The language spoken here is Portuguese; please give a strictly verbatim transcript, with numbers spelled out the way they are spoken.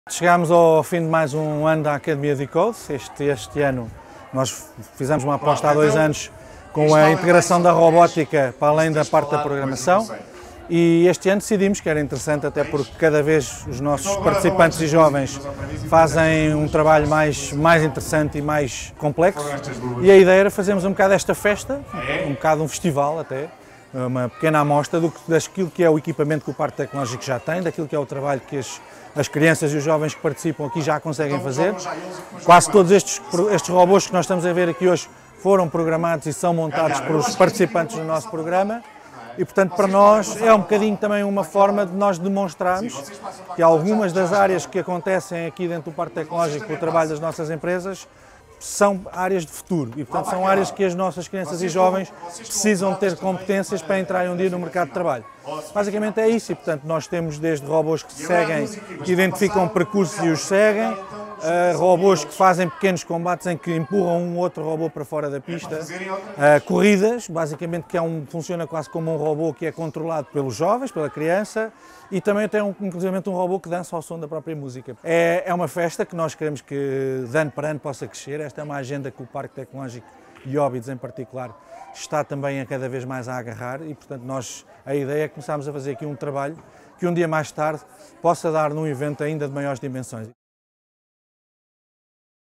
Chegámos ao fim de mais um ano da Academia de Code. Este, este ano nós fizemos uma aposta há dois anos com a integração da robótica para além da parte da programação e este ano decidimos que era interessante até porque cada vez os nossos participantes e jovens fazem um trabalho mais, mais interessante e mais complexo e a ideia era fazermos um bocado esta festa, um bocado um festival até, uma pequena amostra do, daquilo que é o equipamento que o Parque Tecnológico já tem, daquilo que é o trabalho que as, as crianças e os jovens que participam aqui já conseguem fazer. Quase todos estes, estes robôs que nós estamos a ver aqui hoje foram programados e são montados por os participantes do nosso programa e, portanto, para nós é um bocadinho também uma forma de nós demonstrarmos que algumas das áreas que acontecem aqui dentro do Parque Tecnológico, o trabalho das nossas empresas, são áreas de futuro e, portanto, são áreas que as nossas crianças e jovens precisam ter competências para entrarem um dia no mercado de trabalho. Basicamente é isso e, portanto, nós temos desde robôs que seguem, que identificam percursos e os seguem, Uh, robôs que fazem pequenos combates em que empurram um outro robô para fora da pista, uh, corridas, basicamente que é um, funciona quase como um robô que é controlado pelos jovens, pela criança, e também tem um, inclusive um robô que dança ao som da própria música. É, é uma festa que nós queremos que de ano para ano possa crescer. Esta é uma agenda que o Parque Tecnológico e Óbidos em particular está também a cada vez mais a agarrar e, portanto, nós, a ideia é começarmos a fazer aqui um trabalho que um dia mais tarde possa dar num evento ainda de maiores dimensões.